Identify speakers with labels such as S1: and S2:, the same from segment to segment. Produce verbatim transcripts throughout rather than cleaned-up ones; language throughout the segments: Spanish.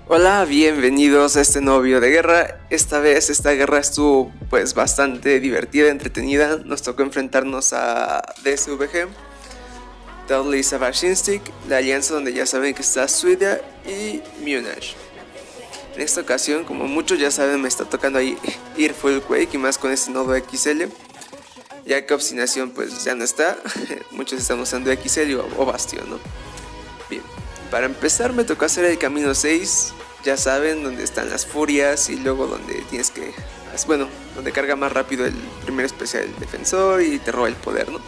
S1: Hola, bienvenidos a este nuevo video de guerra. Esta vez esta guerra estuvo pues bastante divertida, entretenida. Nos tocó enfrentarnos a D S V G, Deadly Savage Instinct, la alianza donde ya saben que está Suida y Munich. En esta ocasión, como muchos ya saben, me está tocando ahí ir full Quake y más con este nodo X L, ya que Obstinación pues ya no está. Muchos están usando X L o, o Bastión, ¿no? Bien, para empezar me tocó hacer el camino seis, ya saben, donde están las furias y luego donde tienes que, bueno, donde carga más rápido el primer especial del defensor y te roba el poder, ¿no?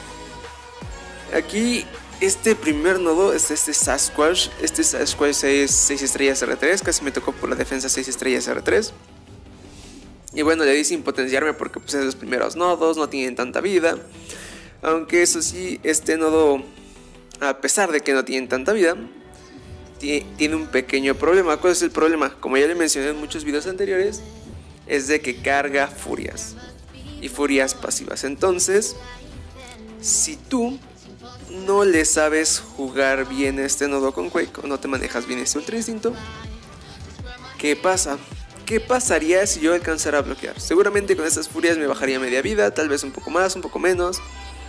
S1: Aquí este primer nodo es este Sasquatch, este Sasquatch es seis estrellas R tres, casi me tocó por la defensa seis estrellas R tres. Y bueno, le di sin potenciarme porque pues es los primeros nodos, no tienen tanta vida. Aunque eso sí, este nodo, a pesar de que no tienen tanta vida, tiene un pequeño problema. ¿Cuál es el problema? Como ya le mencioné en muchos videos anteriores, es de que carga furias y furias pasivas. Entonces, si tú no le sabes jugar bien este nodo con Quake o no te manejas bien este Ultra Instinto, ¿qué pasa? ¿Qué pasaría si yo alcanzara a bloquear? Seguramente con estas furias me bajaría media vida, tal vez un poco más, un poco menos,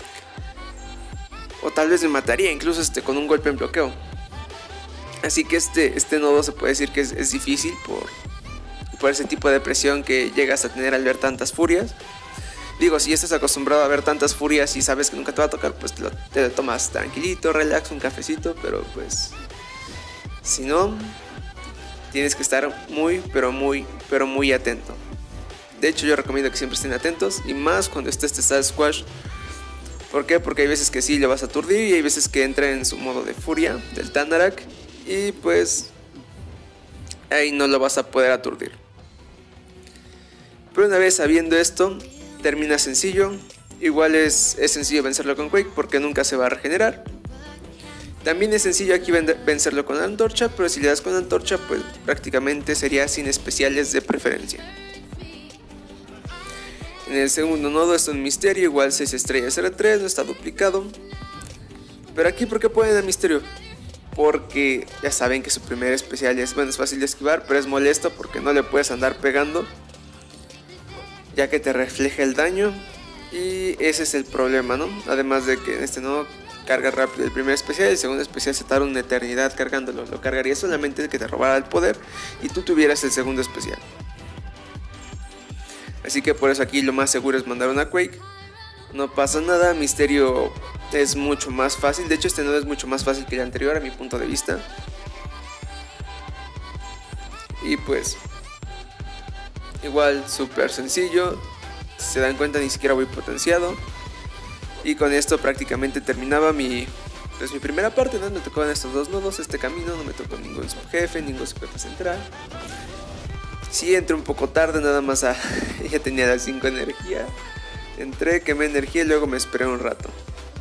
S1: o tal vez me mataría incluso este, con un golpe en bloqueo. Así que este, este nodo se puede decir que es, es difícil por, por ese tipo de presión que llegas a tener al ver tantas furias. Digo, si estás acostumbrado a ver tantas furias y sabes que nunca te va a tocar, pues te lo, te lo tomas tranquilito, relax, un cafecito. Pero pues, si no, tienes que estar muy, pero muy, pero muy atento. De hecho, yo recomiendo que siempre estén atentos, y más cuando esté este Sasquatch. ¿Por qué? Porque hay veces que sí lo vas a aturdir y hay veces que entra en su modo de furia del Tandarak y pues ahí no lo vas a poder aturdir. Pero una vez sabiendo esto, termina sencillo. Igual es, es sencillo vencerlo con Quake porque nunca se va a regenerar. También es sencillo aquí vencerlo con la antorcha, pero si le das con la antorcha pues prácticamente sería sin especiales de preferencia. En el segundo nodo es un misterio, igual seis estrellas R tres, no está duplicado. Pero aquí, ¿por qué ponen el misterio? Porque ya saben que su primer especial es, bueno, es fácil de esquivar, pero es molesto porque no le puedes andar pegando, ya que te refleja el daño. Y ese es el problema, ¿no? Además de que en este nodo carga rápido el primer especial, el segundo especial se tarda una eternidad cargándolo. Lo cargaría solamente el que te robara el poder y tú tuvieras el segundo especial. Así que por eso aquí lo más seguro es mandar una Quake. No pasa nada, misterio es mucho más fácil. De hecho este nodo es mucho más fácil que el anterior a mi punto de vista. Y pues igual súper sencillo. Si se dan cuenta, ni siquiera voy potenciado. Y con esto prácticamente terminaba mi, pues, mi primera parte, ¿no? Me tocaban estos dos nodos, este camino. No me tocó ningún subjefe, ningún subjefe central. Sí, entré un poco tarde, nada más a... ya tenía las cinco energía. Entré, quemé energía y luego me esperé un rato.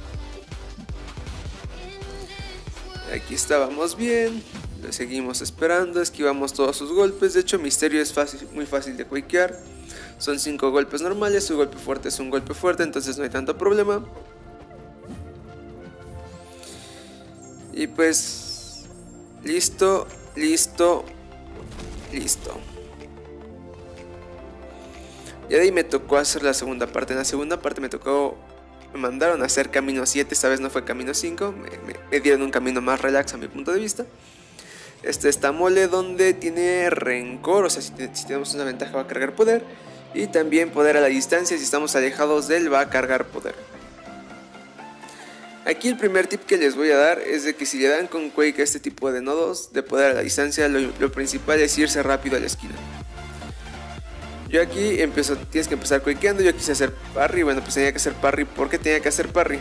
S1: Aquí estábamos bien. Lo seguimos esperando, esquivamos todos sus golpes. De hecho, misterio es fácil, muy fácil de quakear. Son cinco golpes normales, su golpe fuerte es un golpe fuerte, entonces no hay tanto problema. Y pues... listo, listo, listo. Y de ahí me tocó hacer la segunda parte. En la segunda parte me tocó, me mandaron a hacer camino siete, esta vez no fue camino cinco, me, me, me dieron un camino más relax a mi punto de vista. Este está mole donde tiene rencor, o sea, si, te, si tenemos una ventaja va a cargar poder. Y también poder a la distancia, si estamos alejados de él va a cargar poder. Aquí el primer tip que les voy a dar es de que si le dan con Quake a este tipo de nodos de poder a la distancia, lo, lo principal es irse rápido a la esquina. Yo aquí empiezo, tienes que empezar quakeando. Yo quise hacer parry, bueno pues tenía que hacer parry. ¿Por qué tenía que hacer parry?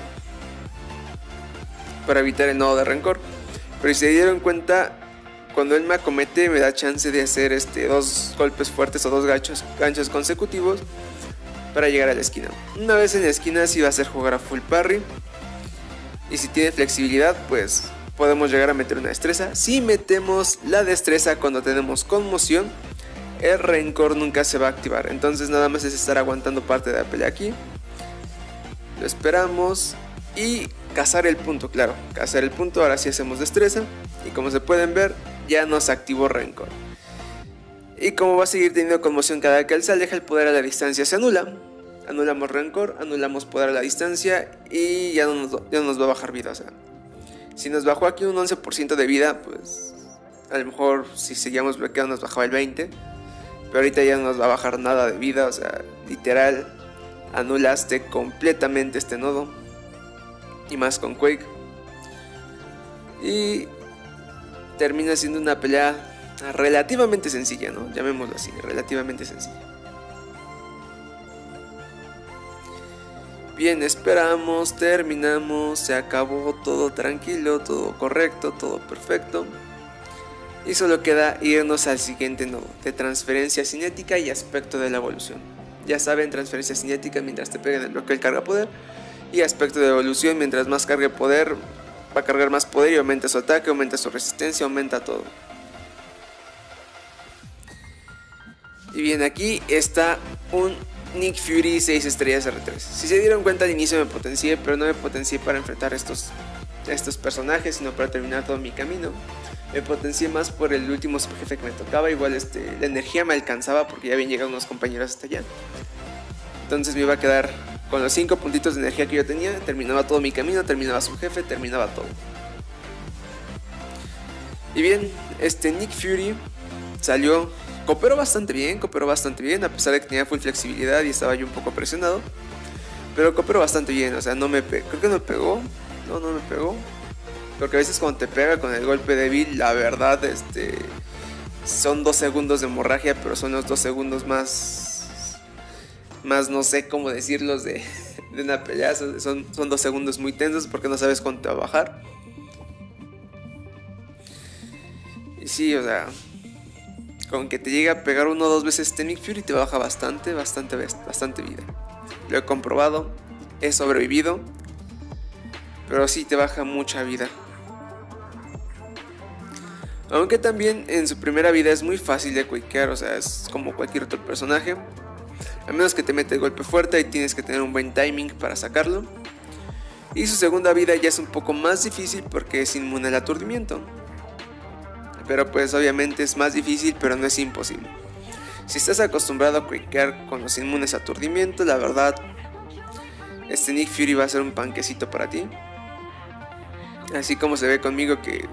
S1: Para evitar el nodo de rencor. Pero si se dieron cuenta, cuando él me acomete me da chance de hacer este, dos golpes fuertes o dos ganchos, ganchos consecutivos para llegar a la esquina. Una vez en la esquina sí va a hacer jugar a full parry. Y si tiene flexibilidad pues podemos llegar a meter una destreza. Si metemos la destreza cuando tenemos conmoción, el rencor nunca se va a activar. Entonces nada más es estar aguantando parte de la pelea aquí. Lo esperamos y cazar el punto, claro, cazar el punto. Ahora sí hacemos destreza y como se pueden ver ya nos activó Rencor. Y como va a seguir teniendo conmoción cada que él se aleja, el poder a la distancia se anula. Anulamos Rencor, anulamos poder a la distancia y ya no nos, ya no nos va a bajar vida. O sea, si nos bajó aquí un once por ciento de vida, pues a lo mejor si seguíamos bloqueando nos bajaba el veinte por ciento. Pero ahorita ya no nos va a bajar nada de vida, o sea, literal, anulaste completamente este nodo. Y más con Quake. Y termina siendo una pelea relativamente sencilla, ¿no? Llamémoslo así, relativamente sencilla. Bien, esperamos, terminamos, se acabó todo tranquilo, todo correcto, todo perfecto. Y solo queda irnos al siguiente nodo, de transferencia cinética y aspecto de la evolución. Ya saben, transferencia cinética mientras te peguen el bloqueo el carga poder. Y aspecto de evolución, mientras más cargue poder, va a cargar más poder y aumenta su ataque, aumenta su resistencia, aumenta todo. Y bien, aquí está un Nick Fury seis estrellas R tres. Si se dieron cuenta al inicio me potencié, pero no me potencié para enfrentar estos, estos personajes, sino para terminar todo mi camino. Me potencié más por el último subjefe que me tocaba. Igual este, la energía me alcanzaba porque ya habían llegado unos compañeros hasta allá. Entonces me iba a quedar con los cinco puntitos de energía que yo tenía. Terminaba todo mi camino, terminaba subjefe, terminaba todo. Y bien, este Nick Fury salió, cooperó bastante bien, cooperó bastante bien, a pesar de que tenía full flexibilidad y estaba yo un poco presionado. Pero cooperó bastante bien, o sea, no me pe creo que no me pegó, no, no me pegó. Porque a veces cuando te pega con el golpe débil, la verdad, este, son dos segundos de hemorragia, pero son los dos segundos más, más no sé cómo decirlos de, de una pelea. Son, son dos segundos muy tensos porque no sabes cuándo te va a bajar. Y sí, o sea, con que te llegue a pegar uno o dos veces este Nick Fury te baja bastante, bastante, bastante vida. Lo he comprobado, he sobrevivido, pero sí te baja mucha vida. Aunque también en su primera vida es muy fácil de quakear, o sea, es como cualquier otro personaje. A menos que te mete el golpe fuerte y tienes que tener un buen timing para sacarlo. Y su segunda vida ya es un poco más difícil porque es inmune al aturdimiento. Pero pues obviamente es más difícil, pero no es imposible. Si estás acostumbrado a quakear con los inmunes a aturdimiento, la verdad, este Nick Fury va a ser un panquecito para ti. Así como se ve conmigo que...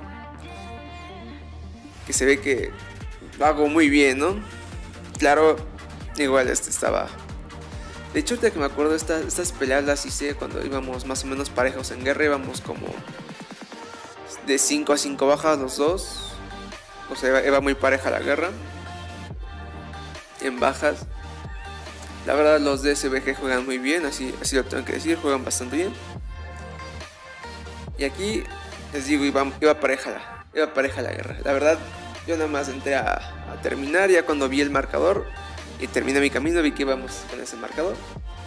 S1: que se ve que lo hago muy bien, ¿no? Claro, igual este estaba... De hecho, ahorita que me acuerdo, estas, estas peleas las hice cuando íbamos más o menos parejos en guerra. Íbamos como de cinco a cinco bajas los dos. O sea, iba, iba muy pareja la guerra en bajas. La verdad, los de S B G juegan muy bien, así, así lo tengo que decir, juegan bastante bien. Y aquí, les digo, iba, iba pareja la, iba pareja la guerra. La verdad, yo nada más entré a, a terminar. Ya cuando vi el marcador y terminé mi camino, vi que íbamos con ese marcador.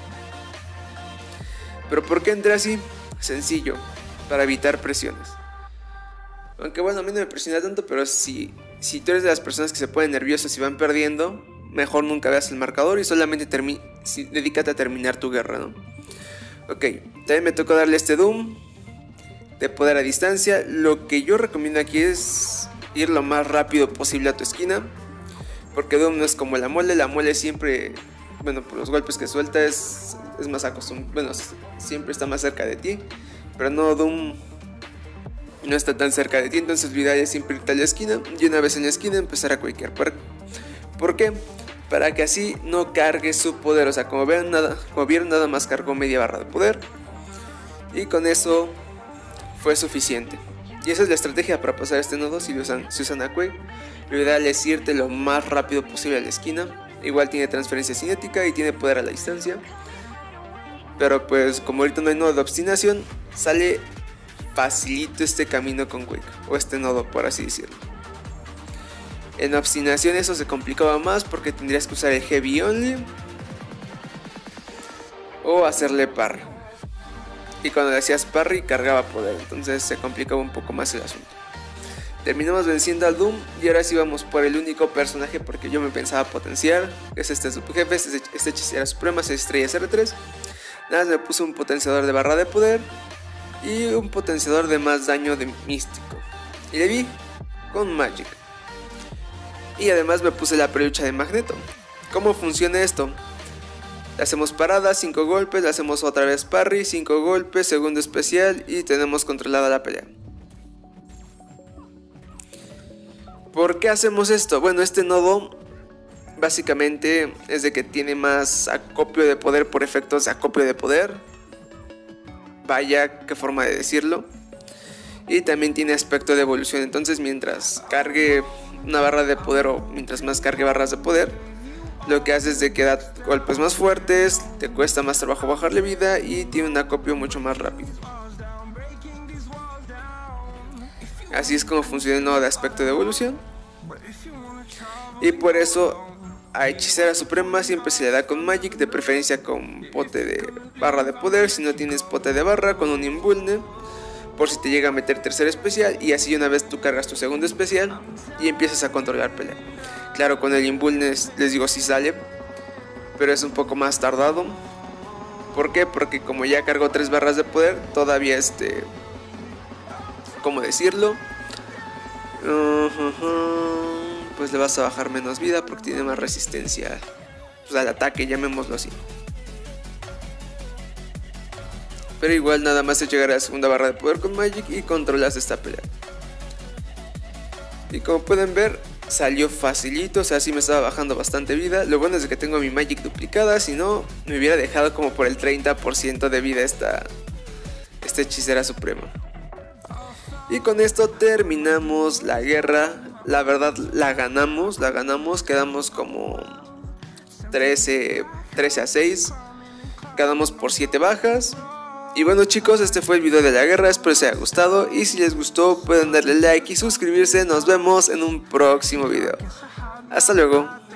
S1: Pero ¿por qué entré así? Sencillo, para evitar presiones. Aunque bueno, a mí no me presiona tanto, pero si, si tú eres de las personas que se ponen nerviosas y van perdiendo, mejor nunca veas el marcador y solamente si, dedícate a terminar tu guerra, ¿no? Ok, también me tocó darle este Doom de poder a distancia. Lo que yo recomiendo aquí es ir lo más rápido posible a tu esquina, porque Doom no es como la mole. La mole siempre, bueno, por los golpes que suelta es, es más acostumbrado, bueno, siempre está más cerca de ti, pero no, Doom no está tan cerca de ti. Entonces lo ideal es siempre irte a la esquina y una vez en la esquina empezar a quakear. ¿Por, ¿Por qué? Para que así no cargue su poder. O sea, como vean, nada, como vieron, nada más cargó media barra de poder y con eso fue suficiente. Y esa es la estrategia para pasar este nodo si usan, si usan a Quake. Lo ideal es irte lo más rápido posible a la esquina. Igual tiene transferencia cinética y tiene poder a la distancia, pero pues como ahorita no hay nodo de obstinación, sale facilito este camino con Quake, o este nodo por así decirlo. En obstinación eso se complicaba más porque tendrías que usar el heavy only o hacerle parry, y cuando le hacías parry cargaba poder, entonces se complicaba un poco más el asunto. Terminamos venciendo al Doom y ahora sí vamos por el único personaje porque yo me pensaba potenciar. Es este subjefe, este, este hechicera suprema, seis estrellas R tres. Nada más me puso un potenciador de barra de poder y un potenciador de más daño de místico. Y le vi con Magic. Y además me puse la pelucha de Magneto. ¿Cómo funciona esto? Le hacemos parada, cinco golpes, le hacemos otra vez parry, cinco golpes, segundo especial y tenemos controlada la pelea. ¿Por qué hacemos esto? Bueno, este nodo básicamente es de que tiene más acopio de poder por efectos de acopio de poder. Vaya, qué forma de decirlo. Y también tiene aspecto de evolución. Entonces mientras cargue una barra de poder o mientras más cargue barras de poder, lo que hace es de que da golpes más fuertes, te cuesta más trabajo bajarle vida y tiene un acopio mucho más rápido. Así es como funciona el nodo de aspecto de evolución. Y por eso a Hechicera Suprema siempre se le da con Magic, de preferencia con pote de barra de poder. Si no tienes pote de barra, con un Invulne, por si te llega a meter tercer especial. Y así una vez tú cargas tu segundo especial y empiezas a controlar pelea. Claro, con el Invulne les digo si sale, pero es un poco más tardado. ¿Por qué? Porque como ya cargo tres barras de poder, todavía este... ¿cómo decirlo? Uh-huh. Pues le vas a bajar menos vida porque tiene más resistencia, pues, al ataque, llamémoslo así. Pero igual nada más es llegar a la segunda barra de poder con Magic y controlas esta pelea. Y como pueden ver, salió facilito, o sea, sí me estaba bajando bastante vida. Lo bueno es que tengo mi Magic duplicada, si no me hubiera dejado como por el treinta por ciento de vida esta, esta Hechicera Suprema. Y con esto terminamos la guerra. La verdad la ganamos, la ganamos, quedamos como trece a seis. Ganamos por siete bajas. Y bueno chicos, este fue el video de la guerra, espero les haya gustado. Y si les gustó pueden darle like y suscribirse. Nos vemos en un próximo video. Hasta luego.